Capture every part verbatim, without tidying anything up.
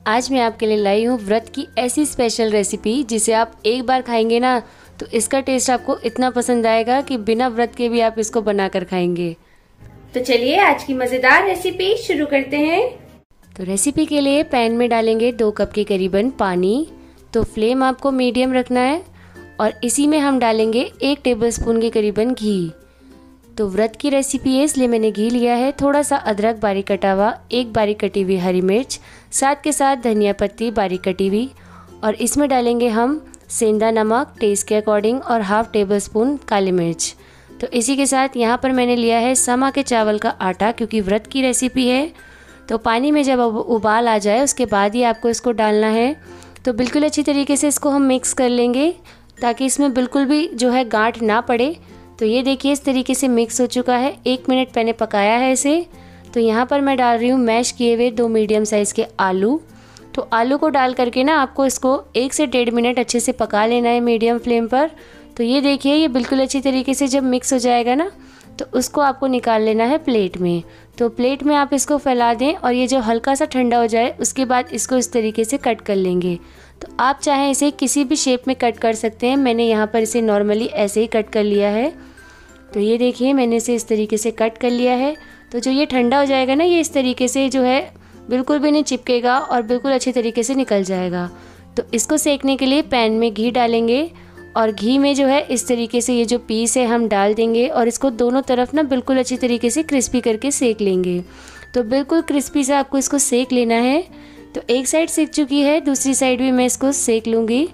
आज मैं आपके लिए लाई हूँ व्रत की ऐसी स्पेशल रेसिपी जिसे आप एक बार खाएंगे ना तो इसका टेस्ट आपको इतना पसंद आएगा कि बिना व्रत के भी आप इसको बनाकर खाएंगे। तो चलिए आज की मज़ेदार रेसिपी शुरू करते हैं। तो रेसिपी के लिए पैन में डालेंगे दो कप के करीबन पानी। तो फ्लेम आपको मीडियम रखना है और इसी में हम डालेंगे एक टेबलस्पून के करीबन घी। तो व्रत की रेसिपी है इसलिए मैंने घी लिया है। थोड़ा सा अदरक बारीक कटा हुआ, एक बारीक कटी हुई हरी मिर्च, साथ के साथ धनिया पत्ती बारीक कटी हुई, और इसमें डालेंगे हम सेंधा नमक टेस्ट के अकॉर्डिंग और हाफ टेबल स्पून काली मिर्च। तो इसी के साथ यहाँ पर मैंने लिया है समा के चावल का आटा, क्योंकि व्रत की रेसिपी है। तो पानी में जब उबाल आ जाए उसके बाद ही आपको इसको डालना है। तो बिल्कुल अच्छी तरीके से इसको हम मिक्स कर लेंगे ताकि इसमें बिल्कुल भी जो है गांठ ना पड़े। तो ये देखिए इस तरीके से मिक्स हो चुका है। एक मिनट मैंने पकाया है इसे। तो यहाँ पर मैं डाल रही हूँ मैश किए हुए दो मीडियम साइज़ के आलू। तो आलू को डाल करके ना आपको इसको एक से डेढ़ मिनट अच्छे से पका लेना है मीडियम फ्लेम पर। तो ये देखिए ये बिल्कुल अच्छी तरीके से जब मिक्स हो जाएगा ना तो उसको आपको निकाल लेना है प्लेट में। तो प्लेट में आप इसको फैला दें और ये जो हल्का सा ठंडा हो जाए उसके बाद इसको इस तरीके से कट कर लेंगे। तो आप चाहें इसे किसी भी शेप में कट कर सकते हैं। मैंने यहाँ पर इसे नॉर्मली ऐसे ही कट कर लिया है। तो ये देखिए मैंने इसे इस तरीके से कट कर लिया है। तो जो ये ठंडा हो जाएगा ना ये इस तरीके से जो है बिल्कुल भी नहीं चिपकेगा और बिल्कुल अच्छे तरीके से निकल जाएगा। तो इसको सेकने के लिए पैन में घी डालेंगे और घी में जो है इस तरीके से ये जो पीस है हम डाल देंगे और इसको दोनों तरफ ना बिल्कुल अच्छी तरीके से क्रिस्पी करके सेक लेंगे। तो बिल्कुल क्रिस्पी से आपको इसको सेक लेना है। तो एक साइड सेक चुकी है, दूसरी साइड भी मैं इसको सेक लूँगी।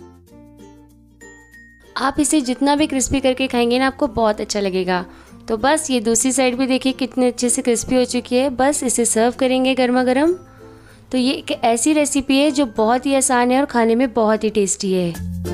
आप इसे जितना भी क्रिस्पी करके खाएंगे ना आपको बहुत अच्छा लगेगा। तो बस ये दूसरी साइड भी देखिए कितने अच्छे से क्रिस्पी हो चुकी है। बस इसे सर्व करेंगे गर्मा गर्म। तो ये एक ऐसी रेसिपी है जो बहुत ही आसान है और खाने में बहुत ही टेस्टी है।